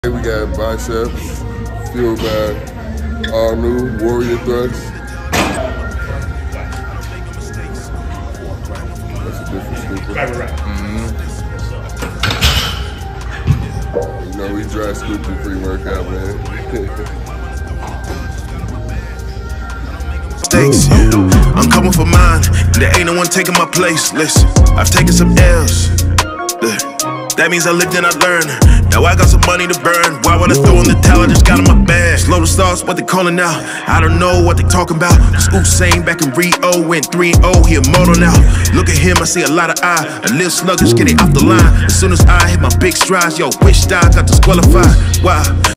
We got biceps, fueled by all new warrior thrusts. That's a different scooper. Right. You know we dry scooping pre-workout, man. I'm coming for mine, there ain't no one taking my place. Listen, I've taken some L's. That means I lived and I learned. Now I got some money to burn. Why would I throw in the towel? I just got in my bag. Slow the stars, what they calling out. I don't know what they talking about. Scoop same back in Rio, went 3-0, he a moto now. Look at him, I see a lot of eye. A little sluggish, getting off the line. As soon as I hit my big strides, yo, wish I got disqualified. Why?